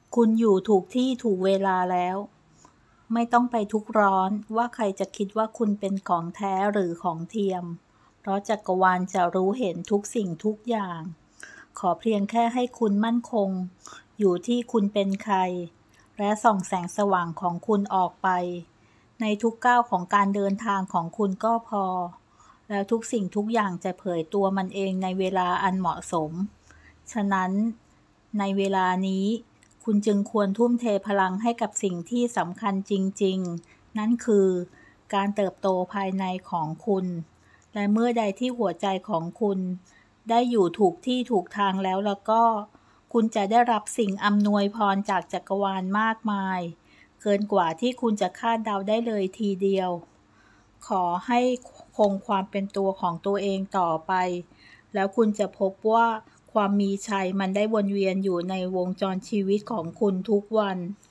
คุณอยู่ถูกที่ถูกเวลาแล้วไม่ต้องไปทุกข์ร้อนว่าใครจะคิดว่าคุณเป็นของแท้หรือของเทียมเพราะจักรวาลจะรู้เห็นทุกสิ่งทุกอย่างขอเพียงแค่ให้คุณมั่นคงอยู่ที่คุณเป็นใครและส่องแสงสว่างของคุณออกไปในทุกก้าวของการเดินทางของคุณก็พอแล้วทุกสิ่งทุกอย่างจะเผยตัวมันเองในเวลาอันเหมาะสมฉะนั้นในเวลานี้คุณจึงควรทุ่มเทพลังให้กับสิ่งที่สำคัญจริงๆนั่นคือการเติบโตภายในของคุณและเมื่อใดที่หัวใจของคุณได้อยู่ถูกที่ถูกทางแล้วก็คุณจะได้รับสิ่งอำนวยพรจากจักรวาลมากมายเกินกว่าที่คุณจะคาดเดาได้เลยทีเดียวขอให้คงความเป็นตัวของตัวเองต่อไปแล้วคุณจะพบว่าความมีชัยมันได้วนเวียนอยู่ในวงจรชีวิตของคุณทุกวัน